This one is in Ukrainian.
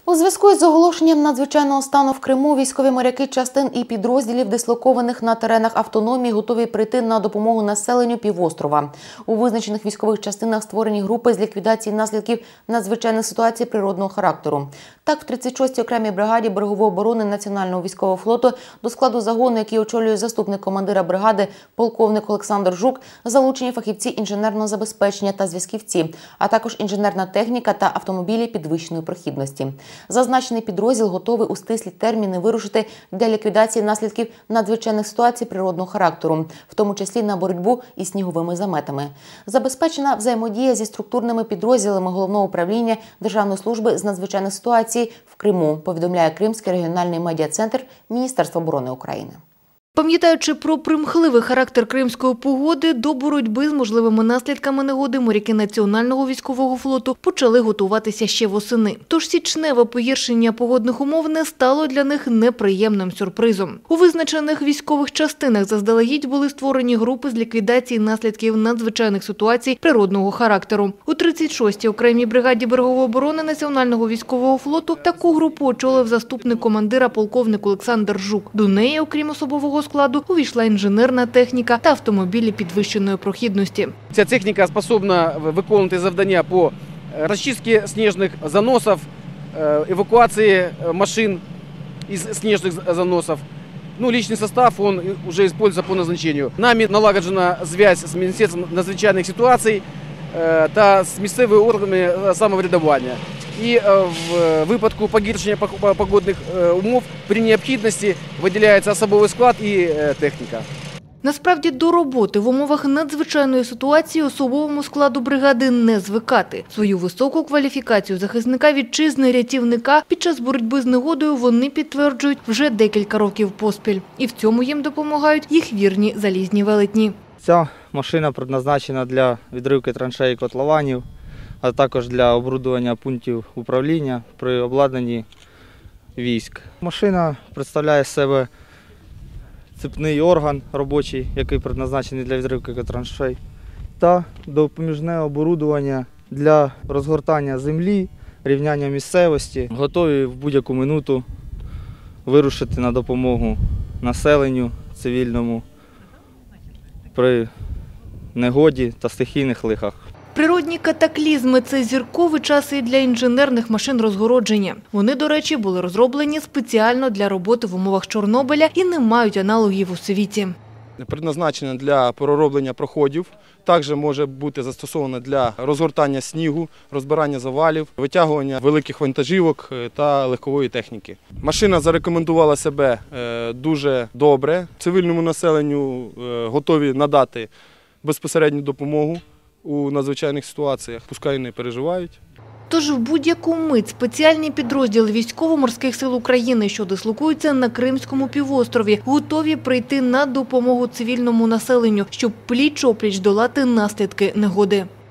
У зв'язку із оголошенням надзвичайного стану в Криму військові моряки частин і підрозділів, дислокованих на теренах автономії, готові прийти на допомогу населенню півострова. У визначених військових частинах створені групи з ліквідації наслідків надзвичайних ситуацій природного характеру. Так, в 36-й окремій бригаді берегової оборони Національного військового флоту до складу загону, який очолює заступник командира бригади, полковник Олександр Жук, залучені фахівці інженерного забезпечення та зв'язківці, а також інженерна техніка та автомобілі підвищеної прохідності. Зазначений підрозділ готовий у стислі терміни вирушити для ліквідації наслідків надзвичайних ситуацій природного характеру, в тому числі на боротьбу із сніговими заметами. Забезпечена взаємодія зі структурними підрозділами Головного управління Державної служби з надзвичайних ситуацій в Криму, повідомляє Кримський регіональний медіа-центр Міністерства оборони України. Пам'ятаючи про примхливий характер кримської погоди, до боротьби з можливими наслідками негоди моряки Національного військового флоту почали готуватися ще восени. Тож січневе погіршення погодних умов не стало для них неприємним сюрпризом. У визначених військових частинах заздалегідь були створені групи з ліквідації наслідків надзвичайних ситуацій природного характеру. У 36-й окремій бригаді берегової оборони Національного військового флоту таку групу очолив заступник командира полковник Олександр Жук. До неї, окрім особового складу, увійшла інженерна техніка та автомобілі підвищеної прохідності. Ця техніка здатна виконувати завдання по розчистці сніжних заносів, евакуації машин із сніжних заносів. Личный состав он уже используется по назначению. Нами налагоджена зв'язь з Міністерством надзвичайних ситуацій та з місцевими органами самоврядування. І в випадку погіршення погодних умов при необхідності виділяється особовий склад і техніка. Насправді, до роботи в умовах надзвичайної ситуації особовому складу бригади не звикати. Свою високу кваліфікацію захисника вітчизни-рятівника під час боротьби з негодою вони підтверджують вже декілька років поспіль. І в цьому їм допомагають їх вірні залізні велетні. Ця машина предназначена для відривки траншей і котлованів, а також для оборудування пунктів управління при обладнанні військ. Машина представляє з себе цепний орган робочий, який предназначений для відривки траншей, та допоміжне оборудування для розгортання землі, рівняння місцевості. Готові в будь-яку минуту вирушити на допомогу населенню цивільному при негоді та стихійних лихах. Природні катаклізми – це зірковий час і для інженерних машин розгородження. Вони, до речі, були розроблені спеціально для роботи в умовах Чорнобиля і не мають аналогів у світі. Предназначена для пророблення проходів, також може бути застосована для розгортання снігу, розбирання завалів, витягування великих вантажівок та легкової техніки. Машина зарекомендувала себе дуже добре. Цивільному населенню готові надати безпосередню допомогу у надзвичайних ситуаціях, пускай не переживають. Тож в будь-яку мить спеціальні підрозділи Військово-морських сил України, що дислокуються на Кримському півострові, готові прийти на допомогу цивільному населенню, щоб пліч-опліч долати наслідки негоди.